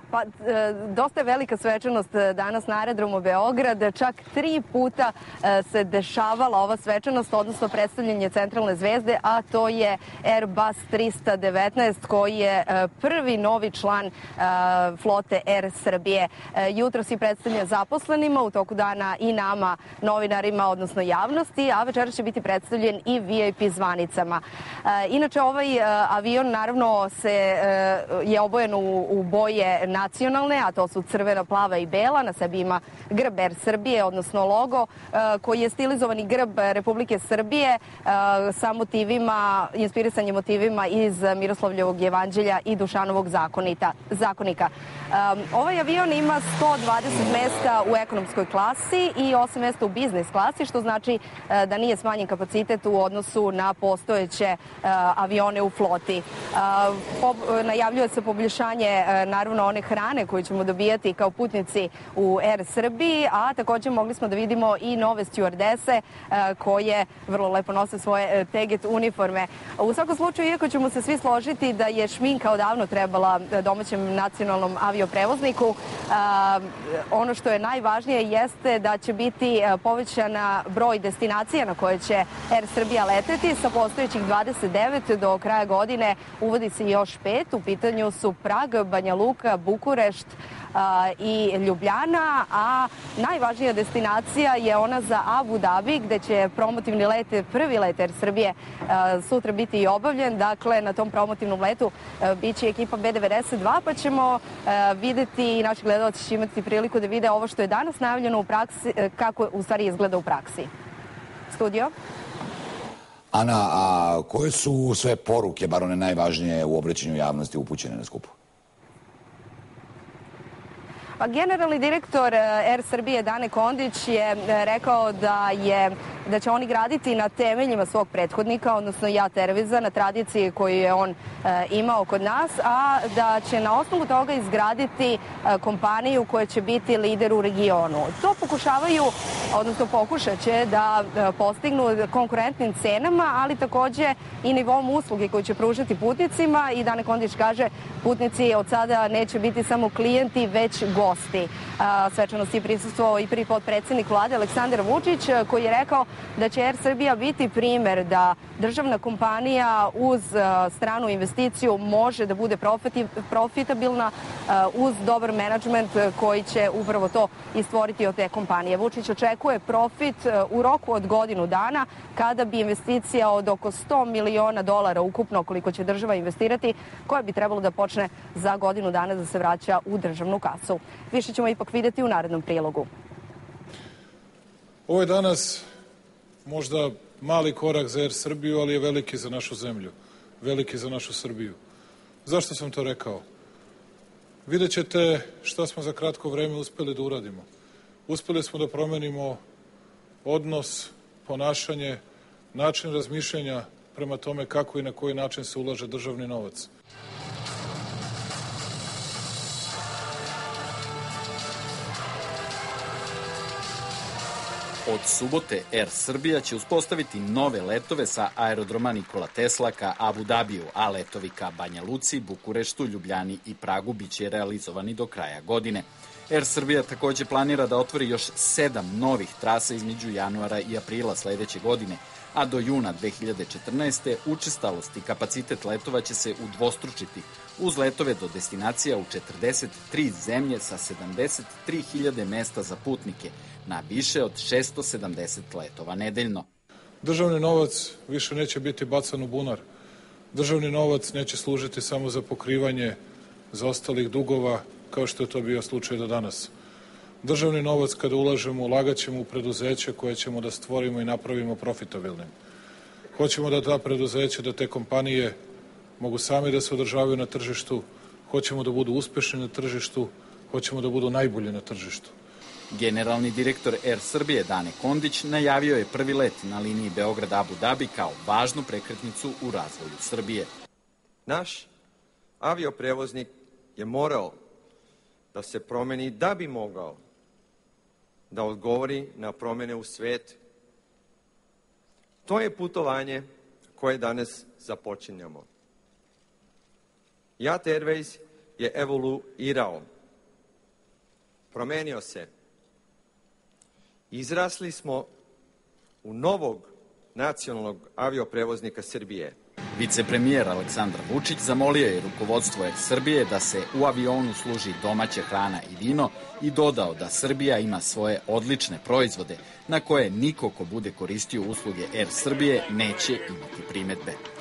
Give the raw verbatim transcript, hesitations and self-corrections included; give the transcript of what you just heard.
Pa, dosta je velika svečanost danas na aerodromu Beograd. Čak tri puta se dešavala ova svečanost, odnosno predstavljanje centralne zvezde, a to je Airbus trista devetnaest koji je prvi novi član flote Er Srbije. Jutro si predstavlja zaposlenima, u toku dana i nama, novinarima, odnosno javnosti, a večera će biti predstavljen i V I P zvanicama. Inače, ovaj avion naravno se, je obojen u, u boje nacionalne, a to su crvena, plava i bela. Na sebi ima grb Er Srbije, odnosno logo, koji je stilizovani grb Republike Srbije sa motivima, inspirisanjem motivima iz Miroslavljevog jevanđelja i Dušanovog zakonita, zakonika. Ovaj avion ima sto dvadeset mesta u ekonomskoj klasi i osam mesta u biznis klasi, što znači da nije smanjen kapacitet u odnosu na postojeće avione u floti. Najavljuje se poboljšanje naravno one hrane koju ćemo dobijati kao putnici u Er Srbiji, a također mogli smo da vidimo i nove stjuardese koje vrlo lepo nose svoje teget uniforme. U svakom slučaju, iako ćemo se svi složiti da je šminka odavno trebala domaćem nacionalnom avioprevozniku, ono što je najvažnije jeste da će biti povećana broj destinacija na koje će Er Srbija leteti. Sa postojećih dvadeset devet do kraja godine uvodi se još pet. U pitanju su Prag, Banja Luka, Bukurešt i Ljubljana, a najvažnija destinacija je ona za Abu Dhabi, gde će promotivni let, prvi let Er Srbije sutra biti i obavljen. Dakle, na tom promotivnom letu biće ekipa B devedeset dva, pa ćemo videti i naši gledalci će imati priliku da vide ovo što je danas najavljeno u praksi, kako u stvari izgleda u praksi. Studio? Ana, a koje su sve poruke, bar one najvažnije u obraćanju javnosti upućene na skupu? Pa, generalni direktor Er Srbije Dane Kondić je rekao da je da će oni graditi na temeljima svog prethodnika, odnosno Jat Airwaysa, na tradiciji koju je on e, imao kod nas, a da će na osnovu toga izgraditi e, kompaniju koja će biti lider u regionu. To pokušavaju, odnosno pokušat će da e, postignu konkurentnim cenama, ali takođe i nivom usluge koju će pružati putnicima, i Dane Kondić kaže putnici od sada neće biti samo klijenti, već gosti. Svečanosti je prisustvovao i prvi potpredsednik vlade Aleksandar Vučić, koji je rekao da će Er Srbija biti primer da državna kompanija uz stranu investiciju može da bude profitabilna uz dobar menadžment koji će upravo to i stvoriti od te kompanije. Vučić očekuje profit u roku od godinu dana, kada bi investicija od oko sto miliona dolara ukupno, koliko će država investirati, koja bi trebalo da počne za godinu dana da se vraća u državnu kasu. Više ćemo ipak vidjeti u narednom prilogu. Ovo je danas možda mali korak za Er Srbiju, ali je veliki za našu zemlju, veliki za našu Srbiju. Zašto sam to rekao? Vidjet ćete šta smo za kratko vreme uspeli da uradimo. Uspeli smo da promenimo odnos, ponašanje, način razmišljanja prema tome kako i na koji način se ulaže državni novac. Od subote Er Srbija će uspostaviti nove letove sa aerodroma Nikola Tesla ka Abu Dhabiju, a letovi ka Banja Luci, Bukureštu, Ljubljani i Pragu biće realizovani do kraja godine. Er Srbija takođe planira da otvori još sedam novih trasa između januara i aprila sledeće godine, a do juna dve hiljade četrnaeste. učestalost i kapacitet letova će se udvostručiti uz letove do destinacija u četrdeset tri zemlje sa sedamdeset tri hiljade mesta za putnike na više od šesto sedamdeset letova nedeljno. Državni novac više neće biti bacan u bunar. Državni novac neće služiti samo za pokrivanje zaostalih dugova, kao što je to bio slučaj do danas. Državni novac, kada ulažemo, ulagat ćemo u preduzeće koje ćemo da stvorimo i napravimo profitabilnim. Hoćemo da ta preduzeća, da te kompanije mogu sami da se održavaju na tržištu, hoćemo da budu uspešni na tržištu, hoćemo da budu najbolji na tržištu. Generalni direktor Er Srbije Dane Kondić najavio je prvi let na liniji Beograd-Abu Dhabi kao važnu prekretnicu u razvoju Srbije. Naš avioprevoznik je morao da se promeni da bi mogao da odgovori na promene u svetu. To je putovanje koje danas započinjamo. Jat Airways je evoluirao promenio se. Izrasli smo u novog nacionalnog avioprevoznika Srbije. Vicepremijer Aleksandar Vučić zamolio je rukovodstvo Er Srbije da se u avionu služi domaća hrana i vino i dodao da Srbija ima svoje odlične proizvode na koje niko ko bude koristio usluge Er Srbije neće imati primetbe.